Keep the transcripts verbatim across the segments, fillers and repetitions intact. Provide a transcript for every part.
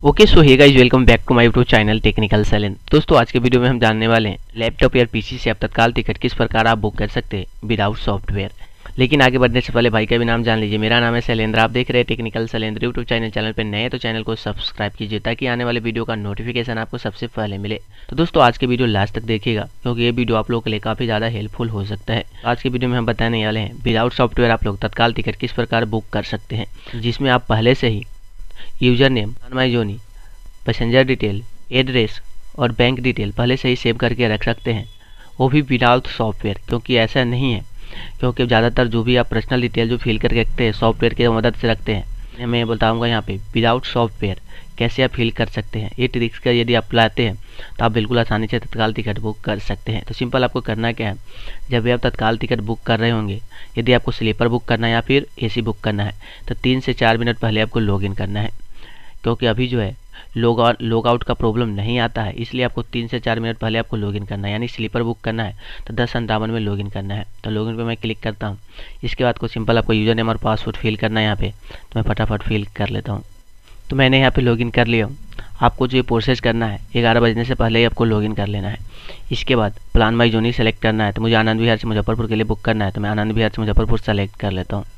Okay so hey guys, welcome back to my YouTube channel technical Sailen. दोस्तों आज के video में हम जानने वाले हैं लैपटॉप या पीसी से आप तत्काल टिकट किस प्रकार आप बुक कर सकते हैं विदाउट सॉफ्टवेयर। लेकिन आगे बढ़ने से पहले भाई का भी नाम जान लीजिए। मेरा नाम है शैलेंद्र, आप देख रहे हैं technical Sailendra YouTube channel. Channel पर नए तो चैनल को सब्सक्राइब कीजिए ताकि आने वाले वीडियो का नोटिफिकेशन आपको सबसे पहले मिले। तो दोस्तों आज के वीडियो लास्ट तक देखिएगा क्योंकि ये वीडियो आप लोगों के लिए काफ़ी ज़्यादा हेल्पफुल हो सकता है। आज के वीडियो में हम बताने वाले हैं विदाउट सॉफ्टवेयर आप लोग तत्काल टिकट किस प्रकार बुक कर सकते हैं, जिसमें आप पहले से ही यूजर नेम, माई जोनी, पैसेंजर डिटेल, एड्रेस और बैंक डिटेल पहले से ही सेव करके रख सकते हैं, वो भी विदाउट सॉफ्टवेयर। क्योंकि ऐसा नहीं है, क्योंकि ज़्यादातर जो भी आप पर्सनल डिटेल जो फिल करके रखते हैं सॉफ्टवेयर की मदद से रखते हैं। मैं बताऊंगा यहाँ पे विदाउट सॉफ्टवेयर कैसे आप फिल कर सकते हैं। ये ट्रिक्स का यदि आप लाते हैं तो आप बिल्कुल आसानी से तत्काल टिकट बुक कर सकते हैं। तो सिंपल आपको करना क्या है, जब भी आप तत्काल टिकट बुक कर रहे होंगे, यदि आपको स्लीपर बुक करना है या फिर ए सी बुक करना है तो तीन से चार मिनट पहले आपको लॉग इन करना है। क्योंकि अभी जो है लॉग आउट लॉग आउट का प्रॉब्लम नहीं आता है, इसलिए आपको तीन से चार मिनट पहले आपको लॉगिन करना है। यानी स्लीपर बुक करना है तो दस अंठावन में लॉगिन करना है। तो लॉगिन पे मैं क्लिक करता हूँ। इसके बाद को सिंपल आपको यूज़र नेम और पासवर्ड फिल करना है यहाँ पे। तो मैं फटाफट फिल कर लेता हूँ। तो मैंने यहाँ पे लॉगिन कर लिया हूँ। आपको जो ये प्रोसेस करना है ग्यारह बजने से पहले ही आपको लॉगिन कर लेना है। इसके बाद प्लान बाई जोनी सेलेक्ट करना है। तो मुझे आनंद विहार से मुजफ्फरपुर के लिए बुक करना है, तो मैं आनंद विहार से मुजफ्फरपुर सेलेक्ट कर लेता हूँ।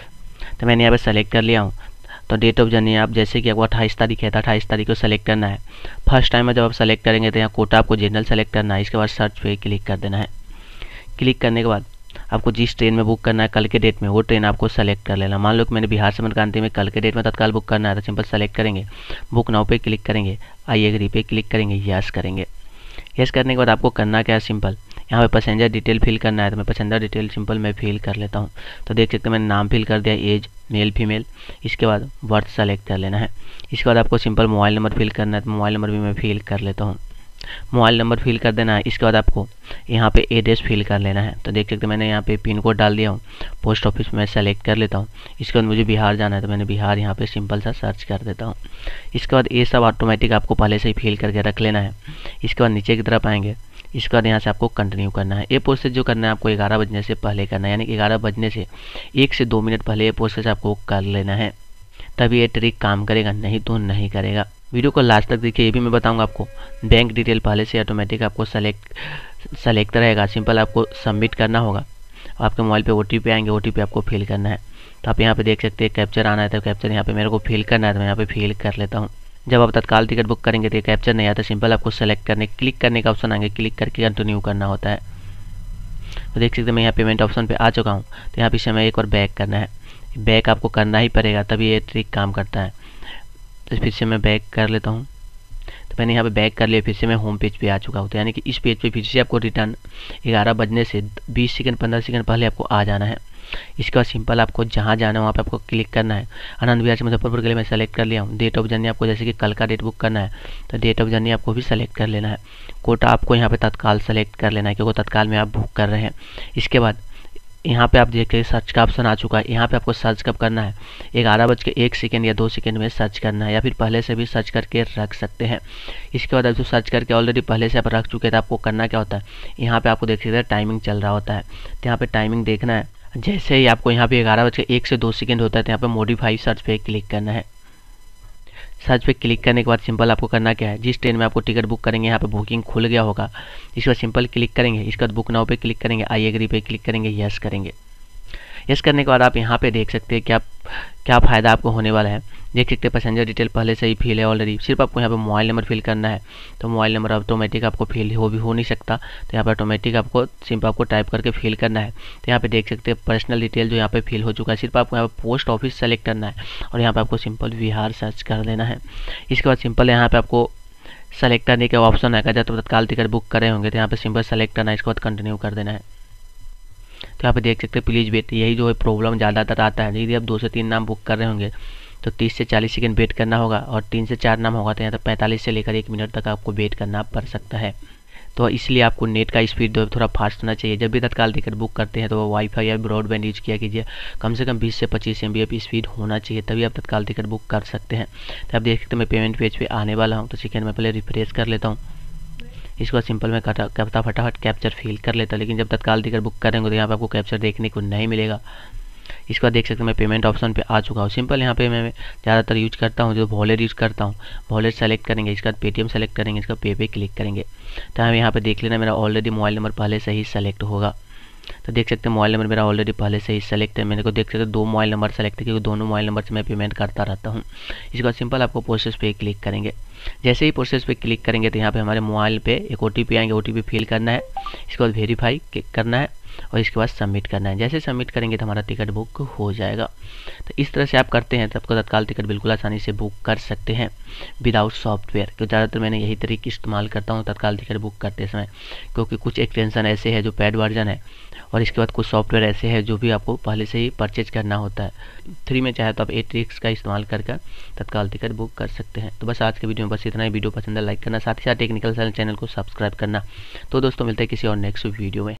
तो मैंने यहाँ पर सेलेक्ट कर लिया हूँ। तो डेट ऑफ जर्नी आप जैसे कि आपको अट्ठाईस तारीख है तो अट्ठाईस तारीख को सेलेक्ट करना है। फर्स्ट टाइम में जब आप सेलेक्ट करेंगे तो यहाँ कोटा आपको जनरल सेलेक्ट करना है। इसके बाद सर्च पे क्लिक कर देना है। क्लिक करने के बाद आपको जिस ट्रेन में बुक करना है कल के डेट में, वो ट्रेन आपको सेलेक्ट कर लेना। मान लो कि मैंने बिहार से मनकानती में कल के डेट में तत्काल बुक करना है तो सिंपल सेलेक्ट करेंगे, बुक नाउ पे क्लिक करेंगे, आई एग्री पे क्लिक करेंगे, यस करेंगे। यस करने के बाद आपको करना क्या है, सिंपल यहाँ पे पैसेंजर डिटेल फिल करना है। तो मैं पैसेंजर डिटेल सिंपल मैं फिल कर लेता हूँ। तो देख सकते हैं मैंने नाम फिल कर दिया, एज मेल फीमेल। इसके बाद बर्थ सेलेक्ट कर लेना है। इसके बाद आपको सिंपल मोबाइल नंबर फिल करना है। तो मोबाइल नंबर भी मैं फिल कर लेता हूँ। मोबाइल नंबर फिल कर देना है। इसके बाद आपको यहाँ पे एड्रेस फिल कर लेना है। तो देख सकते हैं मैंने यहाँ पे पिन कोड डाल दिया हूँ। पोस्ट ऑफिस में सेलेक्ट कर लेता हूँ। इसके बाद मुझे बिहार जाना है तो मैंने बिहार यहाँ पे सिंपल सा सर्च कर देता हूँ। इसके बाद ये सब ऑटोमेटिक आपको पहले से ही फिल करके रख लेना है। इसके बाद नीचे की तरफ आएंगे। इसके बाद यहाँ से आपको कंटिन्यू करना है। ये प्रोसेस जो करना है आपको ग्यारह बजने से पहले करना है, यानी कि ग्यारह बजने से एक से दो मिनट पहले ये प्रोसेस आपको कर लेना है, तभी ये ट्रिक काम करेगा, नहीं तो नहीं करेगा। वीडियो को लास्ट तक देखिए। ये भी मैं बताऊंगा आपको बैंक डिटेल पहले से ऑटोमेटिक आपको सेलेक्ट सेलेक्ट रहेगा। सिंपल आपको सबमिट करना होगा। आपके मोबाइल पे ओ टी पी आएंगे, ओ टी पी आपको फिल करना है। तो आप यहाँ पे देख सकते हैं कैप्चर आना है, तो कैप्चर यहाँ पे मेरे को फिल करना है, तो मैं यहाँ पे फिल कर लेता हूँ। जब आप तत्काल टिकट बुक करेंगे तो ये कैप्चर नहीं आता, सिंपल आपको सेलेक्ट करने क्लिक करने का ऑप्शन आएंगे, क्लिक करके कंटिन्यू करना होता है। तो देख सकते हैं मैं यहाँ पेमेंट ऑप्शन पे आ चुका हूँ। तो यहाँ पीछे हमें एक और बैक करना है। बैक आपको करना ही पड़ेगा तभी ये ट्रिक काम करता है। तो फिर से मैं बैक कर लेता हूँ। तो मैंने यहाँ पे बैक कर लिया। फिर से मैं होम पेज पे आ चुका हूँ। तो यानी कि इस पेज पे फिर से आपको रिटर्न ग्यारह बजने से बीस सेकंड पंद्रह सेकंड पहले आपको आ जाना है। इसके बाद सिंपल आपको जहाँ जाना है वहाँ पे आपको क्लिक करना है। आनंद विहार से मुजफ्फरपुर के लिए मैं सेलेक्ट कर लिया हूँ। डेट ऑफ जर्नी आपको जैसे कि कल का डेट बुक करना है तो डेट ऑफ जर्नी आपको भी सेलेक्ट कर लेना है। कोटा आपको यहाँ पे तत्काल सेलेक्ट कर लेना है क्योंकि तत्काल में आप बुक कर रहे हैं। इसके बाद यहाँ पे आप देखिए सर्च का ऑप्शन आ चुका है। यहाँ पे आपको सर्च कब करना है, ग्यारह बज के एक सेकेंड या दो सेकेंड में सर्च करना है, या फिर पहले से भी सर्च करके रख सकते हैं। इसके बाद आप जो सर्च करके ऑलरेडी पहले से आप रख चुके थे, आपको करना क्या होता है, यहाँ पे आपको देख सकते हैं टाइमिंग चल रहा होता है। तो यहाँ पे टाइमिंग देखना है। जैसे ही आपको यहाँ पे ग्यारह बज के एक से दो सेकेंड होता है तो यहाँ पे मॉडिफाई सर्च पे क्लिक करना है। सर्च पे क्लिक करने के बाद सिंपल आपको करना क्या है, जिस ट्रेन में आपको टिकट बुक करेंगे यहाँ पे बुकिंग खुल गया होगा। इसके बाद सिंपल क्लिक करेंगे। इसके बाद बुक नाउ पे क्लिक करेंगे, आई एग्री पे क्लिक करेंगे, यस करेंगे। यस करने के बाद आप यहाँ पे देख सकते हैं क्या क्या फ़ायदा आपको होने वाला है। देख सकते हैं पैसेंजर डिटेल पहले से ही फिल है ऑलरेडी, सिर्फ आपको यहाँ पे मोबाइल नंबर फिल करना है। तो मोबाइल नंबर ऑटोमेटिक आपको फिल हो भी हो नहीं सकता, तो यहाँ पे ऑटोमेटिक आपको सिर्फ आपको टाइप करके फिल करना है। तो यहाँ पे देख सकते हैं पर्सनल डिटेल जो यहाँ पे फिल हो चुका है, सिर्फ आपको यहाँ पे पोस्ट ऑफिस सेलेक्ट करना है और यहाँ पे आपको सिंपल बिहार सर्च कर देना है। इसके बाद सिंपल यहाँ पे आपको सेलेक्ट करने का ऑप्शन आएगा। जब तत्काल टिकट बुक कर रहे होंगे तो यहाँ पे सिंपल सेलेक्ट करना है। इसके बाद कंटिन्यू कर देना है। तो यहाँ पे देख सकते हैं प्लीज़ वेट, यही जो है प्रॉब्लम ज़्यादातर आता है। यदि आप दो से तीन नाम बुक कर रहे होंगे तो तीस से चालीस सेकंड वेट करना होगा, और तीन से चार नाम होगा तो यहाँ तक पैंतालीस से लेकर एक मिनट तक आपको वेट करना पड़ सकता है। तो इसलिए आपको नेट का स्पीड जो थोड़ा फास्ट होना चाहिए। जब भी तत्काल टिकट बुक करते हैं तो वाईफाई या ब्रॉडबैंड यूज किया कीजिए। कम से कम बीस से पच्चीस एम बी पी स्पीड होना चाहिए, तभी आप तत्काल टिकट बुक कर सकते हैं। तो आप देख सकते हैं मैं पेमेंट पेज पे आने वाला हूँ। तो सेकेंड में पहले रिफ्रेश कर लेता हूँ। इसके बाद सिंपल मैं करता फटाफट कैप्चर फिल कर लेता। लेकिन जब तत्काल टिकट बुक करेंगे तो यहाँ पर आपको कैप्चर देखने को नहीं मिलेगा। इसके बाद देख सकते हैं मैं पेमेंट ऑप्शन पे आ चुका हूँ। सिंपल यहाँ पे मैं ज़्यादातर यूज करता हूँ, जो वॉलेट यूज करता हूँ, वॉलेट सेलेक्ट करेंगे, इसके बाद पेटीएम सेलेक्ट करेंगे, इसका पे पे क्लिक करेंगे। तो हम यहाँ पे देख लेना मेरा ऑलरेडी मोबाइल नंबर पहले से ही सेलेक्ट होगा। तो देख सकते हैं मोबाइल नंबर मेरा ऑलरेडी पहले से ही सेलेक्ट है। मेरे को देख सकते हैं दो मोबाइल नंबर सेलेक्ट है, क्योंकि दोनों मोबाइल नंबर से मैं पेमेंट करता रहता हूँ। इसके बाद सिंपल आपको प्रोसेस पे क्लिक करेंगे। जैसे ही प्रोसेस पे क्लिक करेंगे तो यहाँ पे हमारे मोबाइल पे एक ओ टी पी आएंगे, ओ टी पी फिल करना है, इसके बाद वेरीफाई करना है और इसके बाद सबमिट करना है। जैसे सबमिट करेंगे तो हमारा टिकट बुक हो जाएगा। तो इस तरह से आप करते हैं तो आपको तत्काल टिकट बिल्कुल आसानी से बुक कर सकते हैं विदाउट सॉफ्टवेयर। क्योंकि ज़्यादातर मैंने यही तरीके इस्तेमाल करता हूँ तत्काल टिकट बुक करते समय, क्योंकि कुछ एक्सटेंशन ऐसे है जो पेड वर्जन है और इसके बाद कुछ सॉफ्टवेयर ऐसे हैं जो भी आपको पहले से ही परचेज करना होता है। फ्री में चाहे तो आप ए ट्रिक्स का इस्तेमाल करके तत्काल टिकट बुक कर सकते हैं। तो बस आज के वीडियो में बस इतना ही। वीडियो पसंद है लाइक करना, साथ ही साथ टेक्निकल चैनल को सब्सक्राइब करना। तो दोस्तों मिलते हैं किसी और नेक्स्ट वीडियो में।